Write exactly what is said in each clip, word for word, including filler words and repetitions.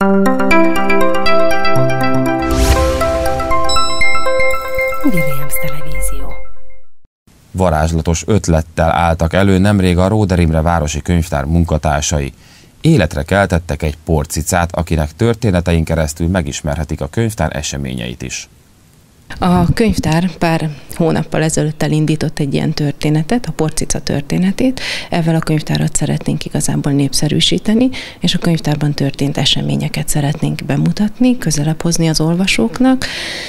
Williams Televízió. Varázslatos ötlettel álltak elő nemrég a Róder Imre városi könyvtár munkatársai. Életre keltettek egy porcicát, akinek történetein keresztül megismerhetik a könyvtár eseményeit is. A könyvtár pár hónappal ezelőtt elindított egy ilyen történetet, a porcica történetét. Ezzel a könyvtárat szeretnénk igazából népszerűsíteni, és a könyvtárban történt eseményeket szeretnénk bemutatni, közelebb hozni az olvasóknak.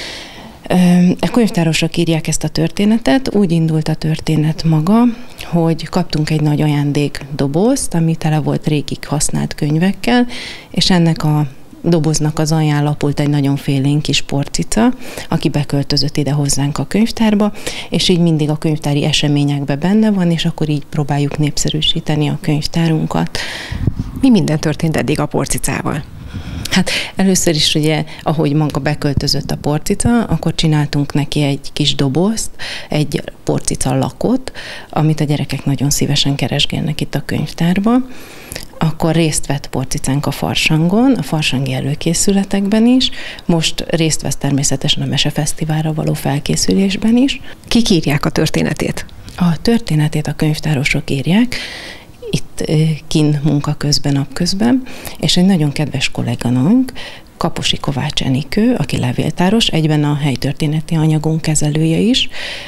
A könyvtárosok írják ezt a történetet, úgy indult a történet maga, hogy kaptunk egy nagy ajándékdobozt, ami tele volt régi használt könyvekkel, és ennek a doboznak az alján lapult egy nagyon félénk kis porcica, aki beköltözött ide hozzánk a könyvtárba, és így mindig a könyvtári eseményekben benne van, és akkor így próbáljuk népszerűsíteni a könyvtárunkat. Mi minden történt eddig a porcicával? Hát először is ugye, ahogy maga beköltözött a porcica, akkor csináltunk neki egy kis dobozt, egy porcica lakot, amit a gyerekek nagyon szívesen keresgélnek itt a könyvtárba. Akkor részt vett porcicánk a farsangon, a farsangi előkészületekben is, most részt vesz természetesen a Mesefesztiválra való felkészülésben is. Kik írják a történetét? A történetét a könyvtárosok írják, itt kin munka közben, napközben, és egy nagyon kedves kolléganőnk, Kaposi Kovács Enikő, aki levéltáros, egyben a helytörténeti anyagunk kezelője is.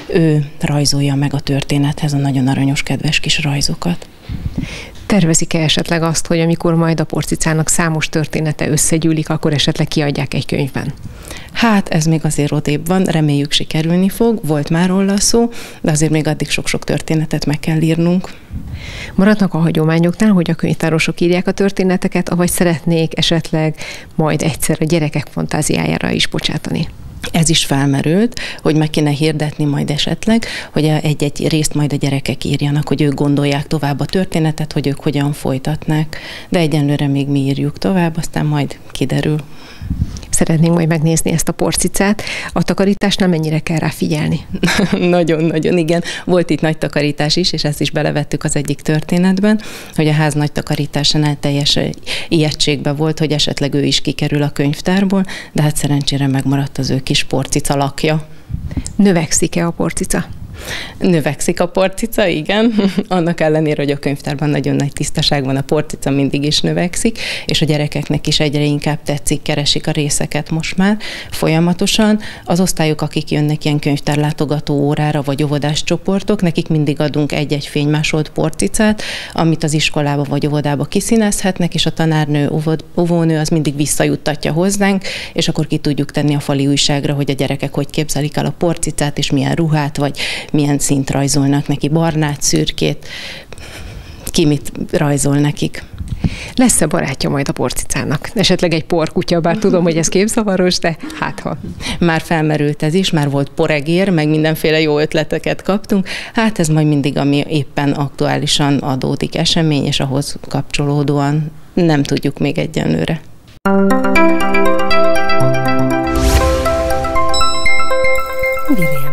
Ő rajzolja meg a történethez a nagyon aranyos, kedves kis rajzokat. Tervezik-e esetleg azt, hogy amikor majd a porcicának számos története összegyűlik, akkor esetleg kiadják egy könyvben? Hát ez még azért odébb van, reméljük sikerülni fog, volt már róla szó, de azért még addig sok-sok történetet meg kell írnunk. Maradnak a hagyományoknál, hogy a könyvtárosok írják a történeteket, avagy szeretnék esetleg majd egyszer a gyerekek fantáziájára is bocsátani? Ez is felmerült, hogy meg kéne hirdetni majd esetleg, hogy egy-egy részt majd a gyerekek írjanak, hogy ők gondolják tovább a történetet, hogy ők hogyan folytatnák. De egyenlőre még mi írjuk tovább, aztán majd kiderül. Szeretnénk majd megnézni ezt a porcicát. A takarításnál mennyire kell rá figyelni? Nagyon-nagyon, igen. Volt itt nagy takarítás is, és ezt is belevettük az egyik történetben, hogy a ház nagy takarításánál teljes ijegységben volt, hogy esetleg ő is kikerül a könyvtárból, de hát szerencsére megmaradt az ő kis porcica lakja. Növekszik-e a porcica? Növekszik a porcica, igen. Annak ellenére, hogy a könyvtárban nagyon nagy tisztaság van, a porcica mindig is növekszik, és a gyerekeknek is egyre inkább tetszik, keresik a részeket most már folyamatosan. Az osztályok, akik jönnek ilyen könyvtárlátogató órára, vagy óvodás csoportok, nekik mindig adunk egy-egy fénymásolt porcicát, amit az iskolába vagy óvodába kiszínezhetnek, és a tanárnő, óvónő az mindig visszajuttatja hozzánk, és akkor ki tudjuk tenni a fali újságra, hogy a gyerekek hogy képzelik el a porcicát, és milyen ruhát, vagy milyen színt rajzolnak neki, barnát, szürkét, ki mit rajzol nekik. Lesz-e barátja majd a porcicának? Esetleg egy porkutya, bár tudom, hogy ez képzavaros, de hát ha. Már felmerült ez is, már volt poregér, meg mindenféle jó ötleteket kaptunk. Hát ez majd mindig, ami éppen aktuálisan adódik esemény, és ahhoz kapcsolódóan nem tudjuk még egyenlőre. Williams.